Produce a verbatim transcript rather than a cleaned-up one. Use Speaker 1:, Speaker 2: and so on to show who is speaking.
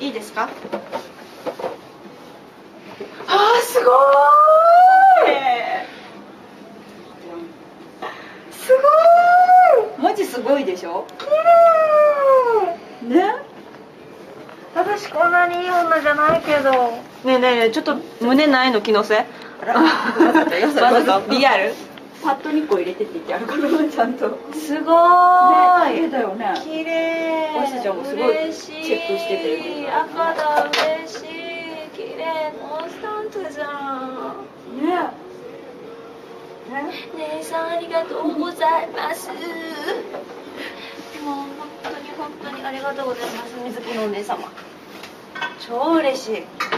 Speaker 1: いいですか？あーすごーい、すごーい、マジすごいでしょ。きれいね。私こんなにいい女じゃないけど。ねえねえねえ、ちょっと胸ないの気のせい。わざとわざとリアル。
Speaker 2: パッドにこ入れてって言ってあるからちゃんと。
Speaker 1: すごーい。
Speaker 2: 綺麗だよね。
Speaker 1: 綺麗。
Speaker 2: わしちゃんもすごいチェックしてて。
Speaker 1: 赤だ、嬉しい。綺麗、コンスタントじゃん。ね。姉さんありがとうございます。もう本当に本当にありがとうございます、水木のお姉様。超嬉しい。